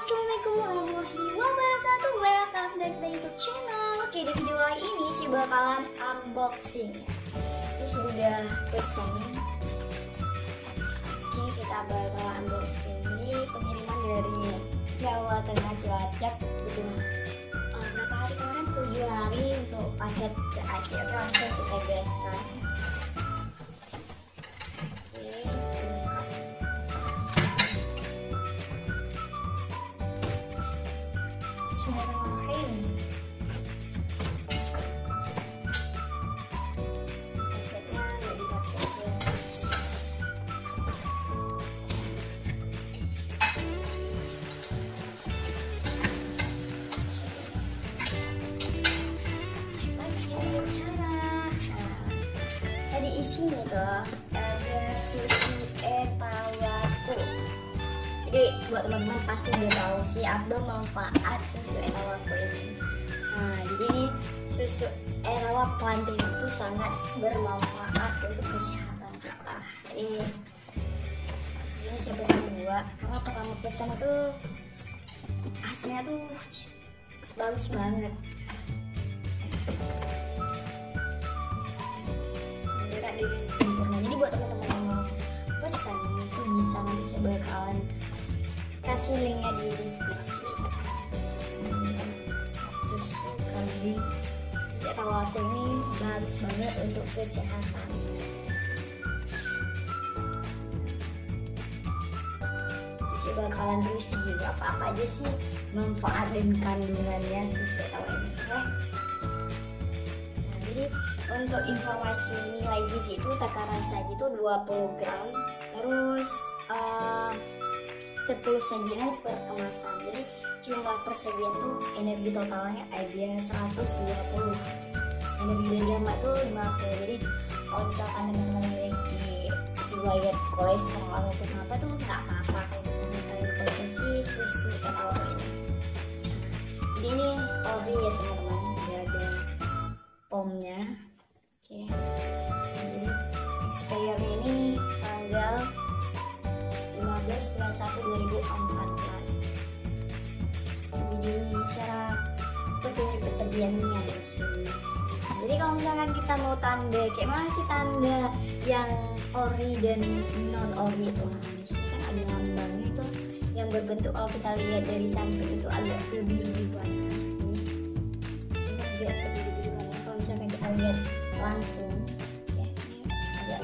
Assalamualaikum warahmatullahi wabarakatuh. Welcome back to YouTube channel. Oke, di video kali ini sih bakalan unboxing ya. Ini sih udah pesan. Oke, kita bakal unboxing. Ini pengiriman dari Jawa Tengah Cilacap. Betul. Berapa hari kemarin? 7 hari untuk paket ke Aceh. Oke, langsung kita gaskan. Bismillahirrahmanirrahim. Paketnya udah dipakai. Tadi isinya tuh ada susu Etawaku. Jadi buat teman-teman pasti udah tahu sih apa manfaat susu Etawaku ini. Nah, jadi ini susu Etawa plantain itu sangat bermanfaat untuk kesehatan kita. Jadi susunya saya pesan 2 karena pertama pesan itu hasilnya tuh bagus banget. Berat dengan sempurna. Jadi buat teman-teman yang mau pesan itu bisa, nanti saya bakalan kasih linknya di deskripsi. Susu kambing, susu Etawaku ini bagus banget untuk kesehatan. Saya bakalan review apa aja sih manfaat dan kandungannya susu Etawa ini ya. Nah, jadi untuk informasi nilai gizi itu takaran saji itu 20 gram, terus 10 sajian per kemasan. Jadi jumlah persajian tuh energi totalnya ada 120, energi dari lemak tuh 50. Jadi kalau misalkan teman-teman memiliki riwayat kolesterol ataupun apa tuh nggak apa-apa kalau misalnya kalian konsumsi susu Etawa ini. Jadi ini ori ya teman-teman, dia ada pomnya. Oke, jadi expire ini tanggal 15/1/2014. Jadi ini cara petunjuk persajiannya ada di sini. Jadi kalau misalkan kita mau tanda kayak mana sih tanda yang ori dan non ori itu, nah di sini kan ada lambangnya itu yang berbentuk, kalau kita lihat dari samping itu agak kebiru-biruan. Ini agak kebiru-biruan. Kalau misalkan kita lihat langsung ya, ini agak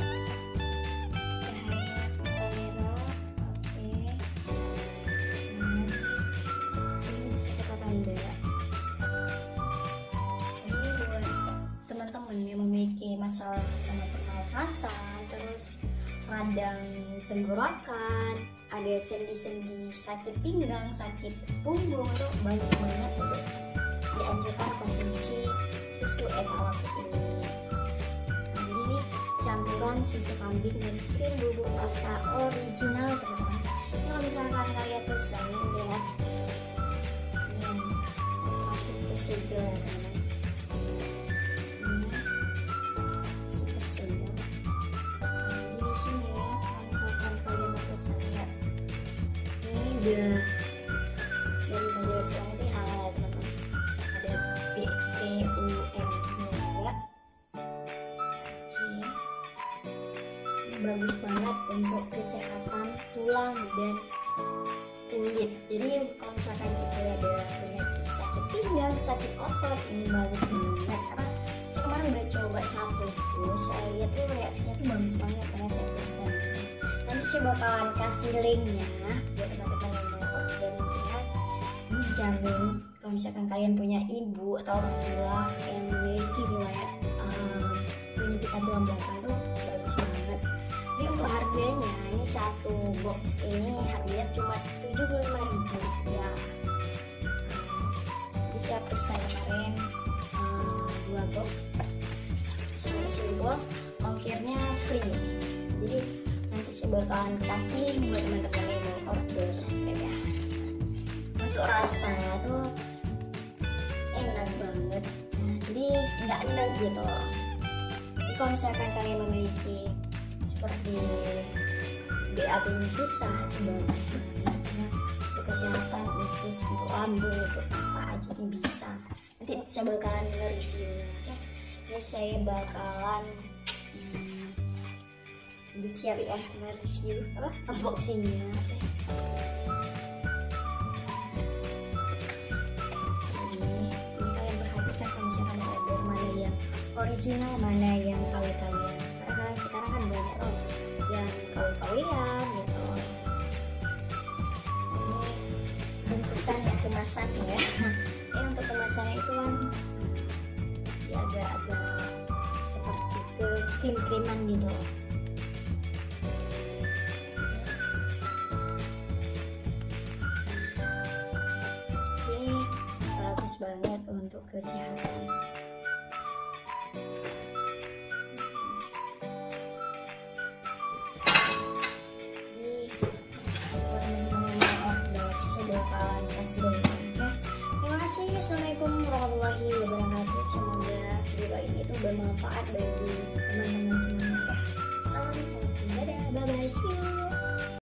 yang memiliki masalah sama pernafasan, terus radang tenggorokan, ada sendi-sendi, sakit pinggang, sakit punggung, itu bagus banget untuk dianjurkan konsumsi susu Etawaku ini. Nah, jadi ini campuran susu kambing dan krim bubuk rasa original teman-teman. Kalau misalkan kalian pesan lihat ini masih segel teman-teman. Dari majalah Suara itu halal teman-teman, ada PPUM nya ya. Ini bagus banget untuk kesehatan tulang dan kulit. Jadi kalau misalkan kita ada penyakit sakit pinggang, sakit otot, ini bagus banget. Karena saya kemarin udah coba satu tuh, saya lihat tuh reaksinya tuh bagus banget karena saya pesan. Nanti saya bakalan kasih linknya buat teman-teman yang mau order ya. Ini jamin kalau misalkan kalian punya ibu atau orang tua yang memiliki riwayat penyempitan tulang belakang tuh bagus banget. Jadi untuk harganya ini satu box ini harganya cuma 75.000 ya. Jadi saya pesan kemarin 2 box 100.000, ongkirnya free. Jadi nanti saya bakalan kasih buat teman-teman yang mau order ya. Untuk rasanya tuh enak banget. Nah, jadi nggak enak gitu. Jadi kalau misalkan kalian memiliki seperti BAB susah, itu bagus banget karena untuk kesehatan lambung itu apa aja ini bisa. Nanti saya bakalan nge-reviewnya, oke. Ini saya bakalan siap ya nge-review apa unboxingnya, oke. Ini kalian perhatikan kalau misalkan order mana yang original, mana yang KW-KW. Karena sekarang kan banyak loh yang KW-KW-an gitu. Ini bungkusan ya, kemasannya ya. Ini untuk kemasannya itu kan ya agak-agak seperti ke krim-kriman gitu. Ini bagus banget untuk kesehatan. Assalamualaikum warahmatullahi wabarakatuh. Semoga video ini tuh bermanfaat bagi teman-teman semuanya ya. Assalamualaikum, dadah, bye bye, see you.